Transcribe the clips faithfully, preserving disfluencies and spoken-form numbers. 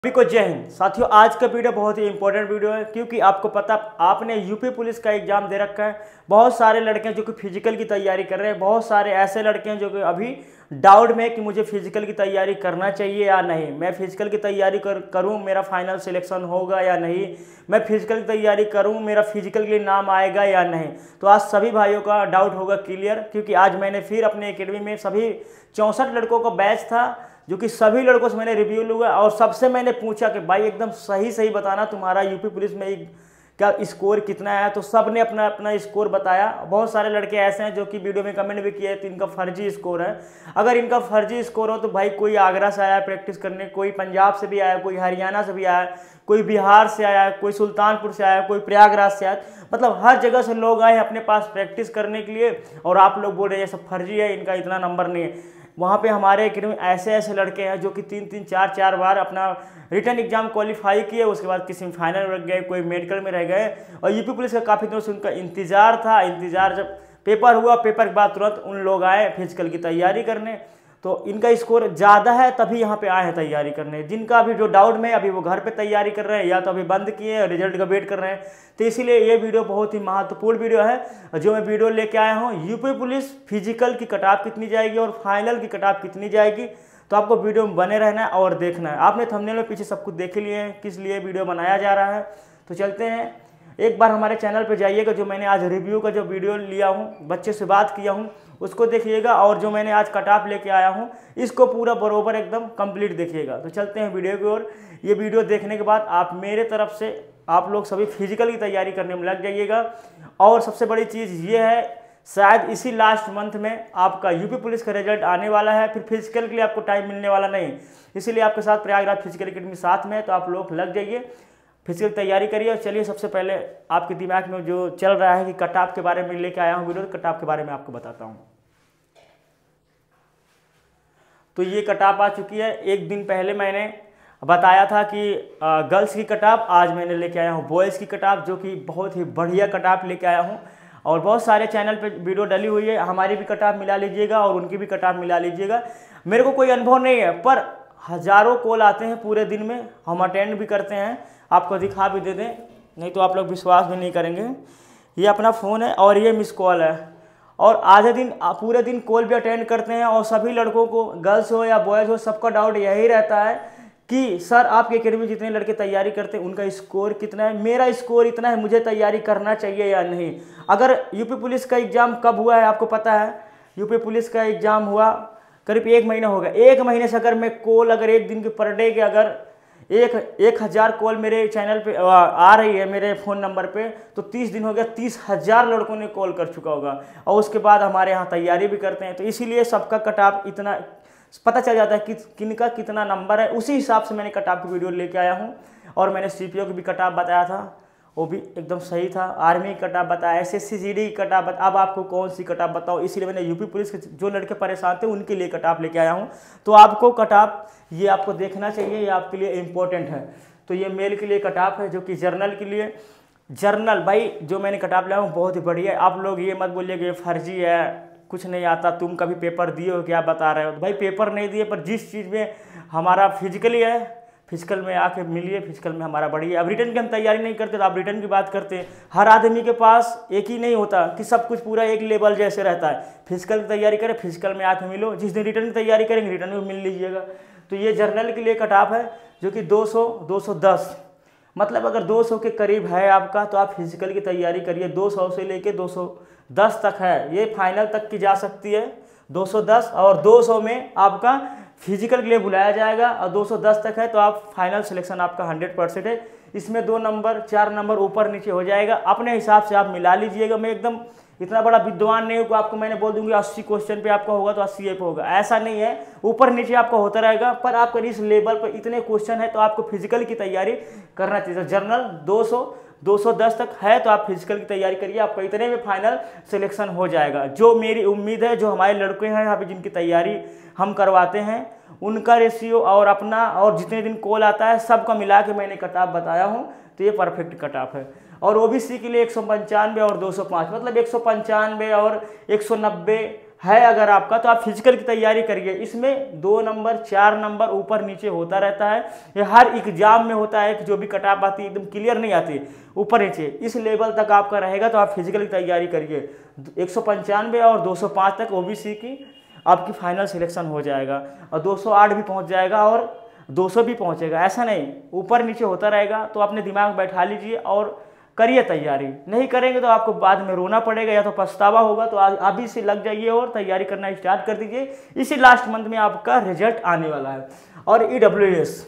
सभी को जय हिंद। साथियों, आज का वीडियो बहुत ही इंपॉर्टेंट वीडियो है क्योंकि आपको पता आपने यूपी पुलिस का एग्जाम दे रखा है। बहुत सारे लड़के हैं जो कि फिजिकल की तैयारी कर रहे हैं, बहुत सारे ऐसे लड़के हैं जो कि अभी डाउट में कि मुझे फिजिकल की तैयारी करना चाहिए या नहीं, मैं फिजिकल की तैयारी कर करूं मेरा फाइनल सिलेक्शन होगा या नहीं, मैं फिजिकल की तैयारी करूं मेरा फिजिकल के लिए नाम आएगा या नहीं। तो आज सभी भाइयों का डाउट होगा क्लियर, क्योंकि आज मैंने फिर अपने एकेडमी में सभी चौंसठ लड़कों का बैच था जो कि सभी लड़कों से मैंने रिव्यू लूँगा और सबसे मैंने पूछा कि भाई एकदम सही सही बताना तुम्हारा यूपी पुलिस में क्या स्कोर कितना है। तो सब ने अपना अपना स्कोर बताया। बहुत सारे लड़के ऐसे हैं जो कि वीडियो में कमेंट भी किए तो इनका फर्जी स्कोर है। अगर इनका फर्जी स्कोर हो तो भाई कोई आगरा से आया प्रैक्टिस करने, कोई पंजाब से भी आया, कोई हरियाणा से भी आया, कोई बिहार से आया, कोई सुल्तानपुर से आया, कोई प्रयागराज से आया, मतलब हर जगह से लोग आए अपने पास प्रैक्टिस करने के लिए। और आप लोग बोल रहे हैं ये सब फर्जी है, इनका इतना नंबर नहीं है। वहाँ पे हमारे एकेडमी ऐसे ऐसे लड़के हैं जो कि तीन तीन चार चार बार अपना रिटर्न एग्जाम क्वालिफाई किए, उसके बाद किसी में फाइनल रह गए, कोई मेडिकल में रह गए। और यूपी पुलिस का काफ़ी दिनों से उनका इंतजार था। इंतजार जब पेपर हुआ, पेपर के बाद तुरंत उन लोग आए फिजिकल की तैयारी करने। तो इनका स्कोर ज़्यादा है तभी यहाँ पे आए हैं तैयारी करने। जिनका अभी जो डाउट में अभी वो घर पे तैयारी कर रहे हैं या तो अभी बंद किए हैं, रिजल्ट का वेट कर रहे हैं। तो इसीलिए ये वीडियो बहुत ही महत्वपूर्ण वीडियो है जो मैं वीडियो लेके आया हूँ। यूपी पुलिस फिजिकल की कटऑफ कितनी जाएगी और फाइनल की कटऑफ कितनी जाएगी, तो आपको वीडियो में बने रहना है और देखना है। आपने थंबनेल में पीछे सब कुछ देख लिए हैं किस लिए वीडियो बनाया जा रहा है। तो चलते हैं, एक बार हमारे चैनल पर जाइएगा। जो मैंने आज रिव्यू का जो वीडियो लिया हूँ, बच्चे से बात किया हूँ, उसको देखिएगा। और जो मैंने आज कटऑफ लेके आया हूँ इसको पूरा बरोबर एकदम कंप्लीट देखिएगा। तो चलते हैं वीडियो की ओर। ये वीडियो देखने के बाद आप मेरे तरफ से आप लोग सभी फिजिकल की तैयारी करने में लग जाइएगा। और सबसे बड़ी चीज़ ये है, शायद इसी लास्ट मंथ में आपका यूपी पुलिस का रिजल्ट आने वाला है, फिर फिजिकल के लिए आपको टाइम मिलने वाला नहीं। इसीलिए आपके साथ प्रयागराज फिजिकल एकेडमी साथ में है, तो आप लोग लग जाइए, फिजिकल तैयारी करिए। और चलिए, सबसे पहले आपके दिमाग में जो चल रहा है कि कटऑफ के बारे में लेके आया हूँ वीडियो, कटऑफ के बारे में आपको बताता हूँ। तो ये कटऑफ आ चुकी है। एक दिन पहले मैंने बताया था कि गर्ल्स की कटऑफ, आज मैंने लेके आया हूँ बॉयज़ की कटऑफ, जो कि बहुत ही बढ़िया कटऑफ लेके आया हूँ। और बहुत सारे चैनल पे वीडियो डली हुई है, हमारी भी कटऑफ मिला लीजिएगा और उनकी भी कटऑफ मिला लीजिएगा। मेरे को कोई अनुभव नहीं है, पर हज़ारों कॉल आते हैं पूरे दिन में, हम अटेंड भी करते हैं। आपको दिखा भी दे दें, नहीं तो आप लोग विश्वास भी नहीं करेंगे। ये अपना फ़ोन है और ये मिस कॉल है, और आधे दिन पूरे दिन कॉल भी अटेंड करते हैं। और सभी लड़कों को, गर्ल्स हो या बॉयज़ हो, सबका डाउट यही रहता है कि सर आपके एकेडमी जितने लड़के तैयारी करते हैं उनका स्कोर कितना है, मेरा स्कोर इतना है, मुझे तैयारी करना चाहिए या नहीं। अगर यूपी पुलिस का एग्ज़ाम कब हुआ है आपको पता है? यूपी पुलिस का एग्ज़ाम हुआ करीब एक महीना हो गया। एक महीने से अगर मैं कॉल, अगर एक दिन के पर डे के अगर एक एक हज़ार कॉल मेरे चैनल पे आ रही है मेरे फ़ोन नंबर पे, तो तीस दिन हो गया, तीस हज़ार लड़कों ने कॉल कर चुका होगा। और उसके बाद हमारे यहाँ तैयारी भी करते हैं, तो इसीलिए सबका कटऑफ इतना पता चल जाता है कि किनका कितना नंबर है। उसी हिसाब से मैंने कटऑफ की वीडियो लेके आया हूँ। और मैंने सीपीओ की भी कटऑफ बताया था, वो भी एकदम सही था। आर्मी की कटऑफ बताया, एसएससी जीडी की कटऑफ बताया। अब आपको कौन सी कटऑफ बताओ, इसीलिए मैंने यूपी पुलिस के जो लड़के परेशान थे उनके लिए कटऑफ लेके आया हूँ। तो आपको कटऑफ ये आपको देखना चाहिए, ये आपके लिए इम्पोर्टेंट है। तो ये मेल के लिए कटऑफ है, जो कि जर्नल के लिए। जर्नल भाई जो मैंने कटऑफ लाया हूँ बहुत ही बढ़िया है। आप लोग ये मत बोलिए कि ये फर्जी है, कुछ नहीं आता, तुम कभी पेपर दिए हो क्या बता रहे हो। तो भाई पेपर नहीं दिए, पर जिस चीज़ में हमारा फिजिकली है, फिजिकल में आके मिलिए, फिजिकल में हमारा बढ़िया। अब रिटर्न की हम तैयारी नहीं करते तो आप रिटर्न की बात करते हैं। हर आदमी के पास एक ही नहीं होता कि सब कुछ पूरा एक लेवल जैसे रहता है। फिजिकल की तैयारी करें, फिजिकल में आके मिलो, जिस दिन रिटर्न की तैयारी करेंगे रिटर्न में मिल लीजिएगा। तो ये जर्नल के लिए कटऑफ है जो कि दो सौ दो सौ दस, मतलब अगर दो सौ के करीब है आपका तो आप फिजिकल की तैयारी करिए। दो सौ से लेके दो सौ दस तक है, ये फाइनल तक की जा सकती है दो सौ दस। और दो सौ में आपका फिजिकल के लिए बुलाया जाएगा, और दो सौ दस तक है तो आप फाइनल सिलेक्शन आपका हंड्रेड परसेंट है। इसमें दो नंबर चार नंबर ऊपर नीचे हो जाएगा, अपने हिसाब से आप मिला लीजिएगा। मैं एकदम इतना बड़ा विद्वान नहीं हूँ कि आपको मैंने बोल दूंगी अस्सी क्वेश्चन पे आपका होगा तो अस्सी पे होगा, ऐसा नहीं है। ऊपर नीचे आपका होता रहेगा, पर आपका इस लेवल पर इतने क्वेश्चन है तो आपको फिजिकल की तैयारी करना चाहिए। जर्नल दो सौ दो सौ दस तक है तो आप फिजिकल की तैयारी करिए, आपका इतने में फाइनल सिलेक्शन हो जाएगा। जो मेरी उम्मीद है, जो हमारे लड़के हैं यहाँ पे जिनकी तैयारी हम करवाते हैं, उनका रेशियो और अपना और जितने दिन कॉल आता है सबका मिला के मैंने कटऑफ बताया हूँ, तो ये परफेक्ट कटऑफ है। और ओबीसी के लिए एक सौ पंचानवे और दो सौ पाँच, मतलब एक सौ पंचानवे और एक सौ नब्बे है अगर आपका, तो आप फिजिकल की तैयारी करिए। इसमें दो नंबर चार नंबर ऊपर नीचे होता रहता है, ये हर एग्जाम में होता है कि जो भी कटाप आती है एकदम क्लियर नहीं आती, ऊपर नीचे इस लेवल तक आपका रहेगा, तो आप फिजिकल की तैयारी करिए। एक सौ पंचानवे और दो सौ पाँच तक ओबीसी की आपकी फाइनल सिलेक्शन हो जाएगा, और दो सौ आठ भी पहुंच जाएगा और दो सौ भी पहुंचेगा, ऐसा नहीं ऊपर नीचे होता रहेगा। तो अपने दिमाग में बैठा लीजिए और करिए तैयारी। नहीं करेंगे तो आपको बाद में रोना पड़ेगा या तो पछतावा होगा। तो आज अभी से लग जाइए और तैयारी करना स्टार्ट कर दीजिए, इसी लास्ट मंथ में आपका रिजल्ट आने वाला है। और ई डब्ल्यू एस,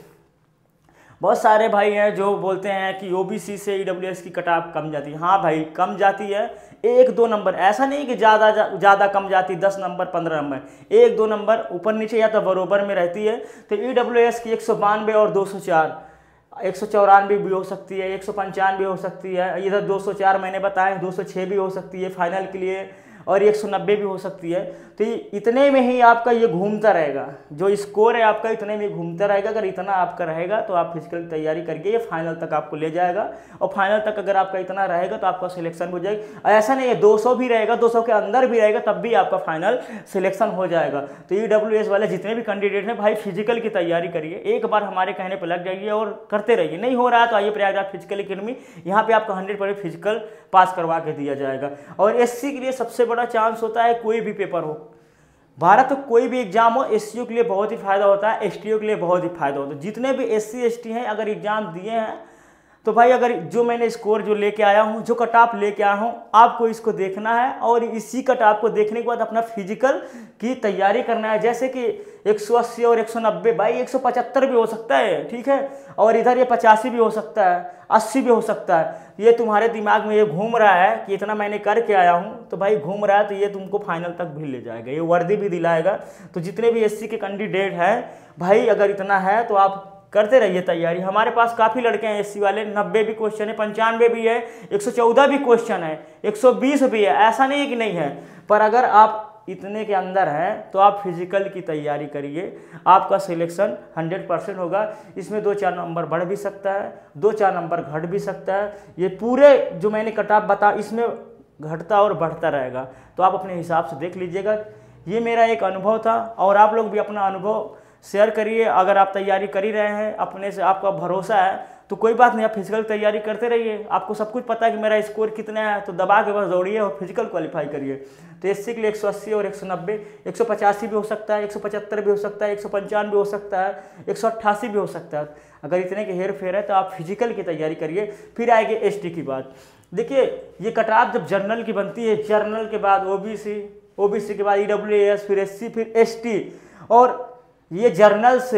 बहुत सारे भाई हैं जो बोलते हैं कि ओबीसी से ई डब्ल्यू एस की कटाप कम जाती है। हाँ भाई कम जाती है, एक दो नंबर, ऐसा नहीं कि ज़्यादा ज़्यादा कम जाती, दस नंबर पंद्रह नंबर, एक दो नंबर ऊपर नीचे या तो बरोबर में रहती है। तो ई डब्ल्यू एस की एक सौ बानवे और दो सौ चार, एक सौ चौरानवे भी हो सकती है, एक सौ पंचानवे हो सकती है, इधर दो सौ चार मैंने बताया, दो सौ छः भी हो सकती है फाइनल के लिए, और एक सौ नब्बे भी हो सकती है। तो इतने में ही आपका ये घूमता रहेगा, जो स्कोर है आपका इतने में घूमता रहेगा। अगर इतना आपका रहेगा तो आप फिजिकल की तैयारी करिए, ये फाइनल तक आपको ले जाएगा। और फाइनल तक अगर आपका इतना रहेगा तो आपका सिलेक्शन हो जाएगा। ऐसा नहीं है दो सौ भी रहेगा, दो सौ के अंदर भी रहेगा, तब भी आपका फाइनल सिलेक्शन हो जाएगा। तो ई डब्ल्यू एस वाले जितने भी कैंडिडेट हैं भाई फिजिकल की तैयारी करिए, एक बार हमारे कहने पर लग जाइए और करते रहिए। नहीं हो रहा है तो आइए प्रयागराज फिजिकल एकेडमी, यहाँ पे आपका हंड्रेड परसेंट फिजिकल पास करवा के दिया जाएगा। और एससी के लिए सबसे बड़ा चांस होता है, कोई भी पेपर हो भारत में, कोई भी एग्जाम हो, एससीओ के लिए बहुत ही फायदा होता है, एसटीओ के लिए बहुत ही फायदा होता है। जितने भी एससी एसटी हैं अगर एग्जाम दिए हैं तो भाई अगर जो मैंने स्कोर जो लेके आया हूँ, जो कट ऑफ लेके आया हूँ, आपको इसको देखना है और इसी कट ऑफ को देखने के बाद अपना फिजिकल की तैयारी करना है। जैसे कि एक सौ अस्सी और एक सौ नब्बे, भाई एक सौ पचहत्तर भी हो सकता है, ठीक है, और इधर ये पचासी भी हो सकता है, अस्सी भी हो सकता है। ये तुम्हारे दिमाग में ये घूम रहा है कि इतना मैंने करके आया हूँ, तो भाई घूम रहा है तो ये तुमको फाइनल तक भी ले जाएगा, ये वर्दी भी दिलाएगा। तो जितने भी एससी के कैंडिडेट हैं भाई, अगर इतना है तो आप करते रहिए तैयारी। हमारे पास काफ़ी लड़के हैं एससी वाले, नब्बे भी क्वेश्चन है, पंचानवे भी है, एक सौ चौदह भी क्वेश्चन है, एक सौ बीस भी है, ऐसा नहीं है कि नहीं है। पर अगर आप इतने के अंदर हैं तो आप फिजिकल की तैयारी करिए, आपका सिलेक्शन हंड्रेड परसेंट होगा। इसमें दो चार नंबर बढ़ भी सकता है, दो चार नंबर घट भी सकता है। ये पूरे जो मैंने कटाप बता इसमें घटता और बढ़ता रहेगा, तो आप अपने हिसाब से देख लीजिएगा। ये मेरा एक अनुभव था और आप लोग भी अपना अनुभव शेयर करिए। अगर आप तैयारी कर ही रहे हैं, अपने से आपका भरोसा है, तो कोई बात नहीं, आप फिजिकल तैयारी करते रहिए। आपको सब कुछ पता है कि मेरा स्कोर कितना है, तो दबा के बस दौड़िए और फिजिकल क्वालिफाई करिए। तो एससी के लिए एक सौ अस्सी और एक सौ नब्बे, एक सौ पचासी भी हो सकता है, एक सौ पचहत्तर भी हो सकता है, एक सौ पंचानवे भी हो सकता है, एक सौ अट्ठासी भी हो सकता है। अगर इतने के हेर फेर है तो आप फिजिकल की तैयारी करिए। फिर आएगी एसटी की बात। देखिए ये कटाप जब जर्नल की बनती है, जर्नल के बाद ओबीसी, ओबीसी के बाद ईडब्ल्यू एस, फिर एससी, फिर एसटी, और ये जर्नल से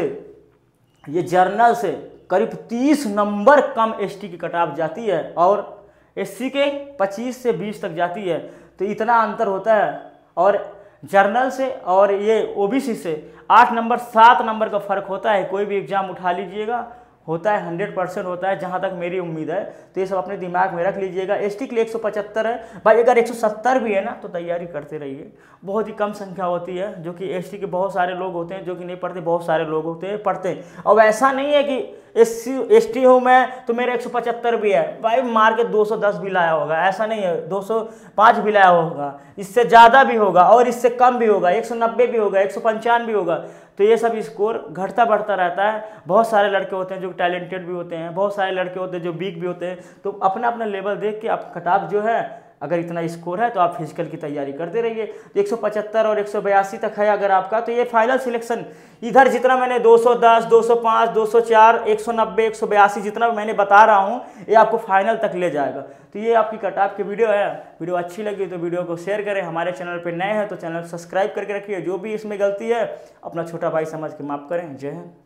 ये जर्नल से करीब तीस नंबर कम एसटी की कटाप जाती है और एससी के पच्चीस से बीस तक जाती है। तो इतना अंतर होता है। और जर्नल से और ये ओबीसी से आठ नंबर सात नंबर का फर्क होता है। कोई भी एग्जाम उठा लीजिएगा, होता है हंड्रेड परसेंट होता है, जहाँ तक मेरी उम्मीद है। तो ये सब अपने दिमाग में रख लीजिएगा। एसटी के लिए एक सौ पचहत्तर है भाई, अगर एक सौ सत्तर भी है ना तो तैयारी करते रहिए। बहुत ही कम संख्या होती है, जो कि एसटी के बहुत सारे लोग होते हैं जो कि नहीं पढ़ते, बहुत सारे लोग होते हैं पढ़ते हैं। अब ऐसा नहीं है कि एस सी एस टी हूँ मैं तो मेरा एक सौ पचहत्तर भी है, भाई मार के दो सौ दस भी लाया होगा, ऐसा नहीं है, दो सौ पाँच भी लाया होगा, इससे ज़्यादा भी होगा और इससे कम भी होगा, एक सौ नब्बे भी होगा, एक सौ पंचानवे भी होगा। तो ये सब स्कोर घटता बढ़ता रहता है। बहुत सारे लड़के होते हैं जो टैलेंटेड भी होते हैं, बहुत सारे लड़के होते हैं जो वीक भी होते हैं। तो अपना अपना लेवल देख के आप कटाप जो है, अगर इतना स्कोर है तो आप फिजिकल की तैयारी करते रहिए। तो एक सौ पचहत्तर और एक सौ बयासी तक है अगर आपका, तो ये फाइनल सिलेक्शन इधर जितना मैंने दो सौ दस, दो सौ पाँच, दो सौ चार, एक सौ नब्बे, एक सौ बयासी जितना मैंने बता रहा हूँ, ये आपको फाइनल तक ले जाएगा। तो ये आपकी कटाप की वीडियो है। वीडियो अच्छी लगी तो वीडियो को शेयर करें। हमारे चैनल पर नए हैं तो चैनल सब्सक्राइब करके रखिए। जो भी इसमें गलती है अपना छोटा भाई समझ के माफ़ करें। जय हिंद।